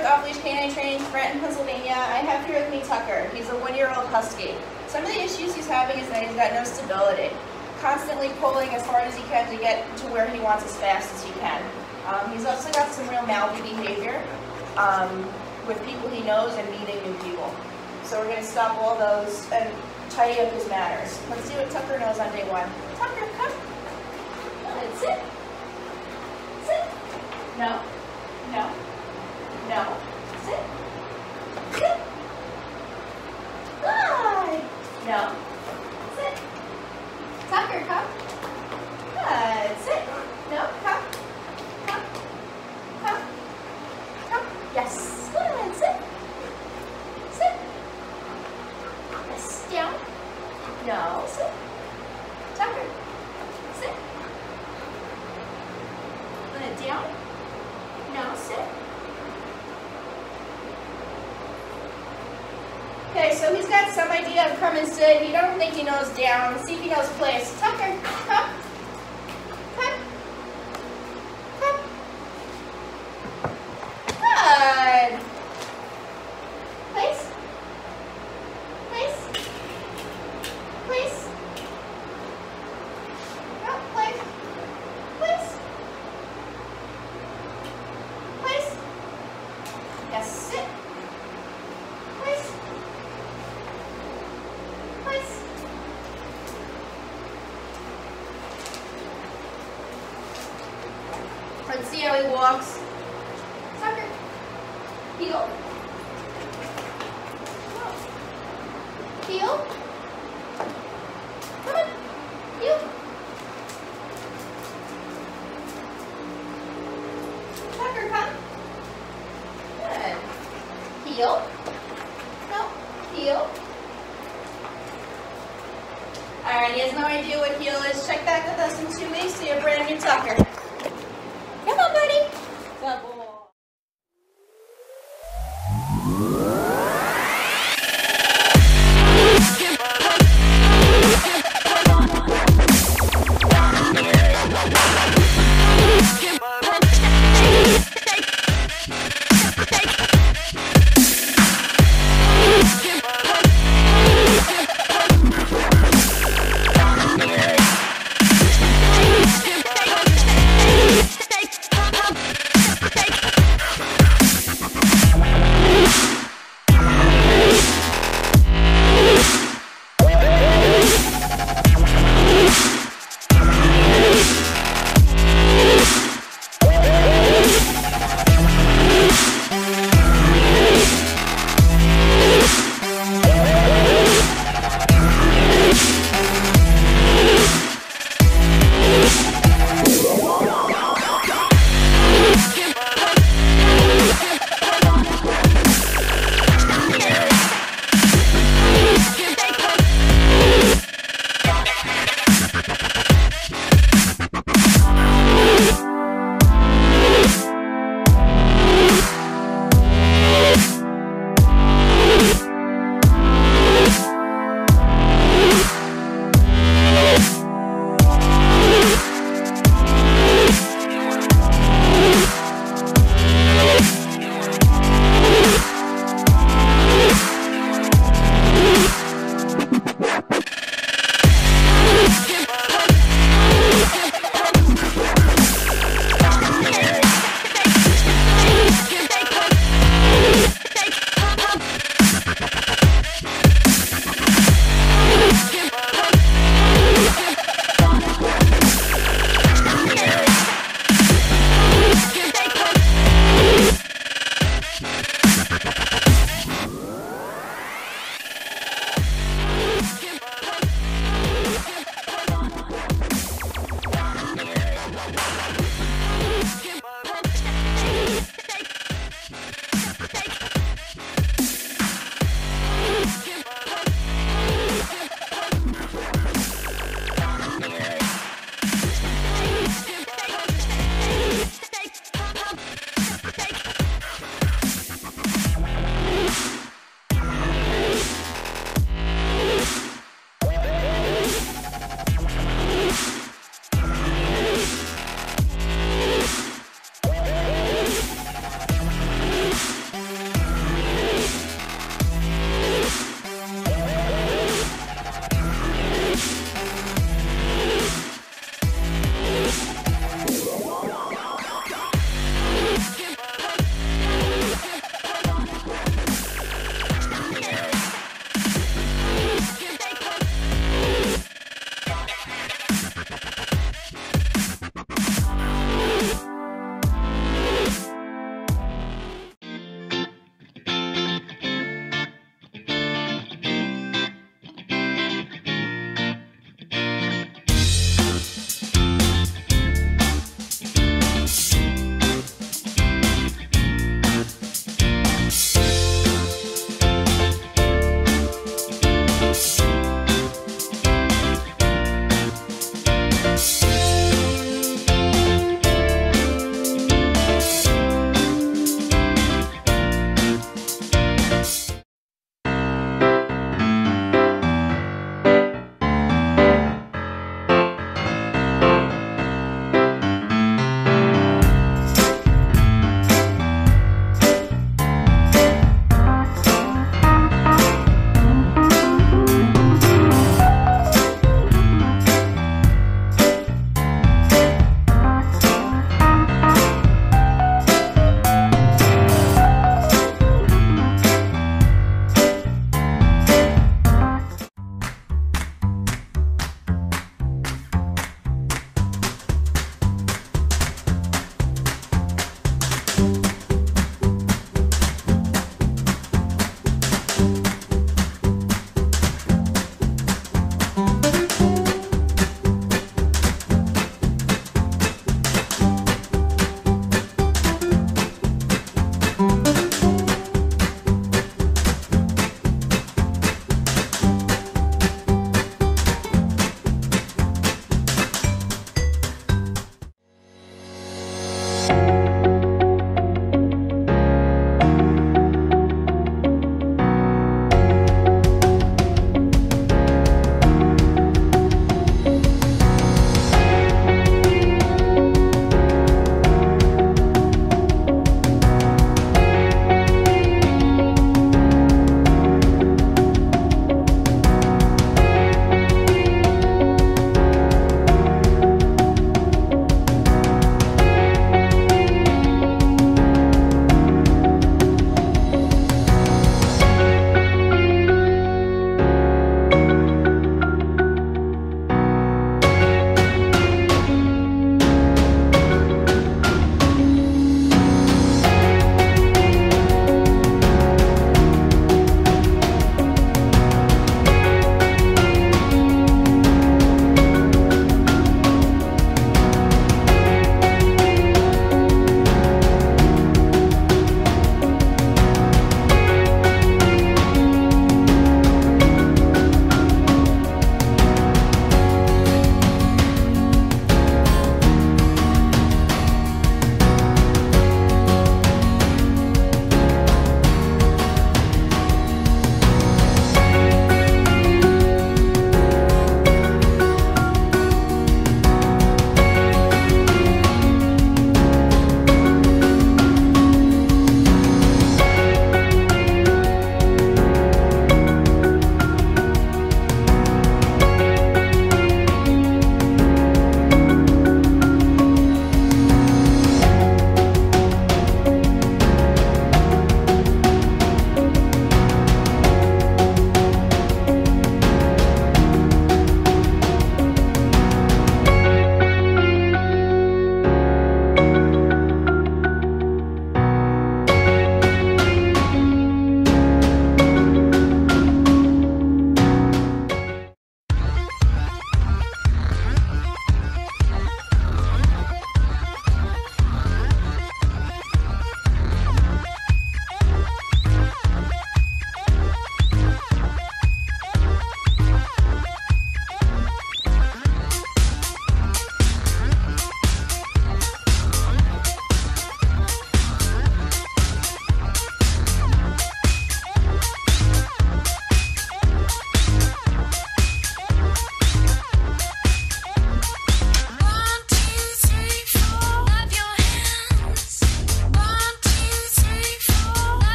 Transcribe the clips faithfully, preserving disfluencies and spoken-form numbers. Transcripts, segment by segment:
with Off Leash Canine Training, Renton, Pennsylvania. I have here with me Tucker. He's a one-year-old husky. Some of the issues he's having is that he's got no stability, constantly pulling as hard as he can to get to where he wants as fast as he can. Um, he's also got some real mouthy behavior um, with people he knows and meeting new people. So we're going to stop all those and tidy up his manners. Let's see what Tucker knows on day one. Tucker, come. Good. Sit. Sit. No. No. No. Sit. Sit. Good. No. Sit. Tucker, come. Good. Sit. No. Come. Come. Come. Come. Yes. Good. Sit. Sit. Yes. Down. No. Sit. Tucker. Sit. Good. Down. No. Sit. Okay, so he's got some idea of come and sit. He don't think he knows down. See if he knows place. Tucker, come. Come. Come. Good. Place. Place. Place. No, place. Place. Place. Yes, sit. Place. Place. Let's see how he walks. Tucker. Heel. Heel. Come on. Heel. Tucker, come. Good. Heel. No. Heel. Alright, he has no idea what heel is. Check back with us in two weeks to your brand new Tucker. Come on, buddy. Good boy. Take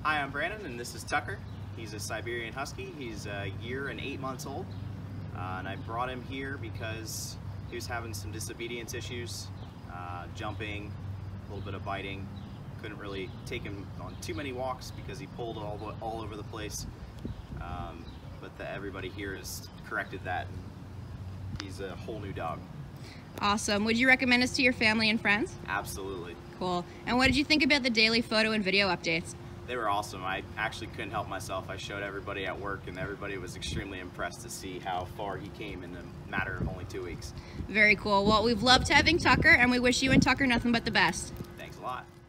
Hi, I'm Brandon, and this is Tucker. He's a Siberian Husky. He's a year and eight months old, uh, and I brought him here because he was having some disobedience issues, uh, jumping, a little bit of biting. Couldn't really take him on too many walks because he pulled all, the, all over the place, um, but the, everybody here has corrected that. He's a whole new dog. Awesome. Would you recommend us to your family and friends? Absolutely. Cool. And what did you think about the daily photo and video updates? They were awesome. I actually couldn't help myself. I showed everybody at work, and everybody was extremely impressed to see how far he came in a matter of only two weeks. Very cool. Well, we've loved having Tucker, and we wish you and Tucker nothing but the best. Thanks a lot.